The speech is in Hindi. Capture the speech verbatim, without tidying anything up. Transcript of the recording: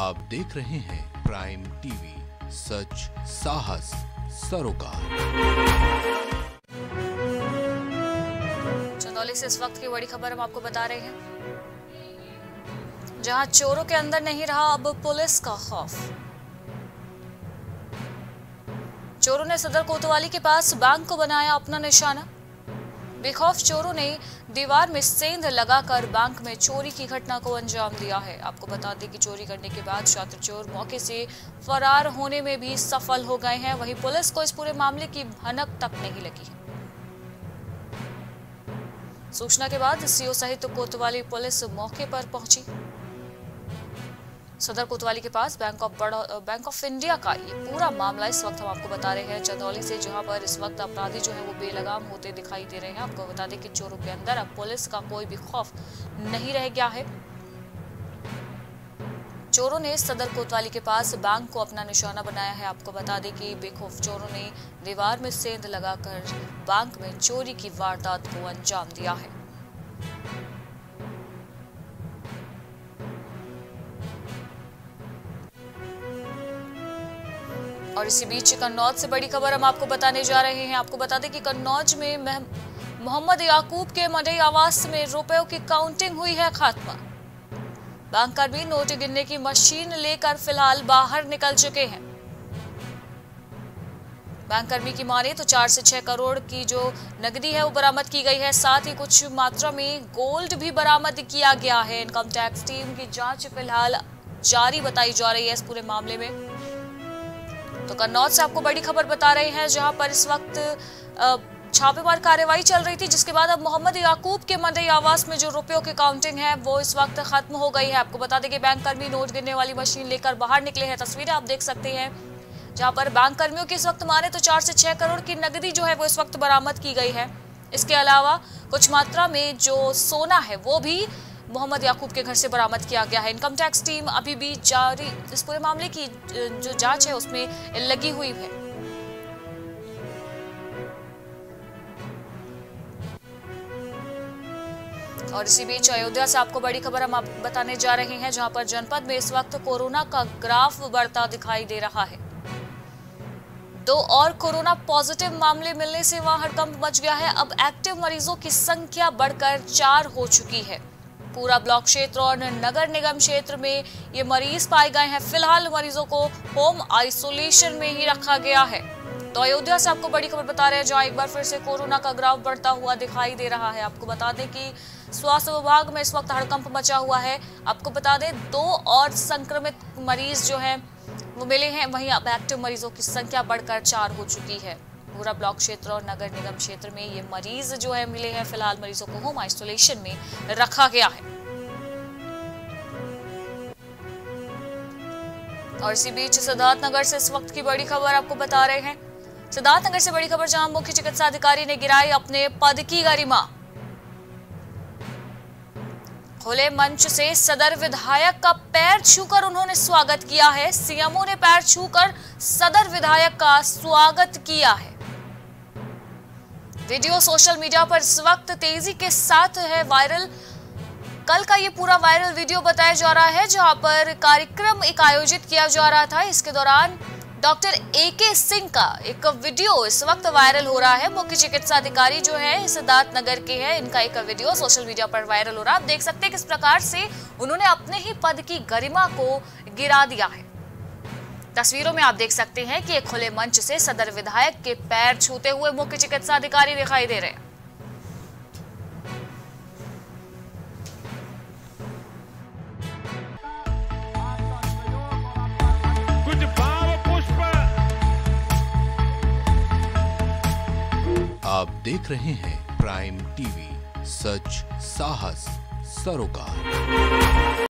आप देख रहे हैं प्राइम टीवी, सच साहस सरोकार। चंदौली से इस वक्त की बड़ी खबर हम आपको बता रहे हैं, जहां चोरों के अंदर नहीं रहा अब पुलिस का खौफ। चोरों ने सदर कोतवाली के पास बैंक को बनाया अपना निशाना। बेखौफ चोरों ने दीवार में सेंध लगाकर बैंक में चोरी की घटना को अंजाम दिया है। आपको बता दें कि चोरी करने के बाद शातिर चोर मौके से फरार होने में भी सफल हो गए हैं। वहीं पुलिस को इस पूरे मामले की भनक तक नहीं लगी है। सूचना के बाद सीओ सहित कोतवाली पुलिस मौके पर पहुंची। सदर कोतवाली के पास bank of bank of India का ये पूरा मामला इस वक्त हम आपको बता रहे हैं चंदौली से, जहां पर इस वक्त अपराधी जो है वो बेलगाम होते दिखाई दे रहे हैं। आपको बता दें कि चोरों के अंदर अब पुलिस का कोई भी खौफ नहीं रह गया है। चोरों ने सदर कोतवाली के पास बैंक को अपना निशाना बनाया है। आपको बता दें कि बेखौफ चोरों ने दीवार में सेंध लगाकर बैंक में चोरी की वारदात को अंजाम दिया है। और इसी बीच कन्नौज से बड़ी खबर हम आपको बताने जा रहे हैं। आपको बता दें कि कन्नौज में मोहम्मद याकूब के मंडई आवास में रुपयों की काउंटिंग हुई है खात्मा। बैंककर्मी नोट गिनने की मशीन लेकर फिलहाल बाहर निकल चुके हैं। बैंककर्मी की माने तो चार से छह करोड़ की जो नकदी है वो बरामद की गई है। साथ ही कुछ मात्रा में गोल्ड भी बरामद किया गया है। इनकम टैक्स टीम की जांच फिलहाल जारी बताई जा रही है इस पूरे मामले में। तो कन्नौज से आपको बड़ी खबर बता रहे हैं, जहां पर इस वक्त छापेमार कार्रवाई चल रही थी, जिसके बाद अब मोहम्मद याकूब के मंडई आवास में जो रुपयों की काउंटिंग है वो इस वक्त खत्म हो गई है। आपको बता दें कि बैंक कर्मी नोट गिनने वाली मशीन लेकर बाहर निकले हैं। तस्वीरें आप देख सकते हैं, जहां पर बैंक कर्मियों की इस वक्त माने तो चार से छह करोड़ की नकदी जो है वो इस वक्त बरामद की गई है। इसके अलावा कुछ मात्रा में जो सोना है वो भी मोहम्मद याकूब के घर से बरामद किया गया है। इनकम टैक्स टीम अभी भी जारी इस पूरे मामले की जो जांच है उसमें लगी हुई है। और इसी बीच अयोध्या से आपको बड़ी खबर हम आपको बताने जा रहे हैं, जहां पर जनपद में इस वक्त कोरोना का ग्राफ बढ़ता दिखाई दे रहा है। दो और कोरोना पॉजिटिव मामले मिलने से वहां हड़कंप मच गया है। अब एक्टिव मरीजों की संख्या बढ़कर चार हो चुकी है। पूरा ब्लॉक क्षेत्र और नगर निगम क्षेत्र में ये मरीज पाए गए हैं। फिलहाल मरीजों को होम आइसोलेशन में ही रखा गया है। तो अयोध्या से आपको बड़ी खबर बता रहे हैं, जहां एक बार फिर से कोरोना का ग्राफ बढ़ता हुआ दिखाई दे रहा है। आपको बता दें कि स्वास्थ्य विभाग में इस वक्त हड़कंप मचा हुआ है। आपको बता दें दो और संक्रमित मरीज जो है वो मिले हैं। वहीं अब एक्टिव मरीजों की संख्या बढ़कर चार हो चुकी है। पूरा ब्लॉक क्षेत्र और नगर निगम क्षेत्र में ये मरीज जो है मिले हैं। फिलहाल मरीजों को होम आइसोलेशन में रखा गया है। और इसी बीच सिद्धार्थनगर से इस वक्त की बड़ी खबर आपको बता रहे हैं। सिद्धार्थनगर से बड़ी खबर, जहां मुख्य चिकित्सा अधिकारी ने गिराई अपने पद की गरिमा। खुले मंच से सदर विधायक का पैर छूकर उन्होंने स्वागत किया है। सीएमओ ने पैर छूकर सदर विधायक का स्वागत किया है। वीडियो सोशल मीडिया पर इस वक्त तेजी के साथ है वायरल। कल का ये पूरा वायरल वीडियो बताया जा रहा है, जहां पर कार्यक्रम एक आयोजित किया जा रहा था। इसके दौरान डॉक्टर ए के सिंह का एक वीडियो इस वक्त वायरल हो रहा है। मुख्य चिकित्सा अधिकारी जो है सिद्धार्थनगर के हैं, इनका एक वीडियो सोशल मीडिया पर वायरल हो रहा है। आप देख सकते हैं किस प्रकार से उन्होंने अपने ही पद की गरिमा को गिरा दिया है। तस्वीरों में आप देख सकते हैं कि एक खुले मंच से सदर विधायक के पैर छूते हुए मुख्य चिकित्सा अधिकारी दिखाई दे रहे हैं। कुछ भाव पुष्प। आप देख रहे हैं प्राइम टीवी, सच साहस सरोकार।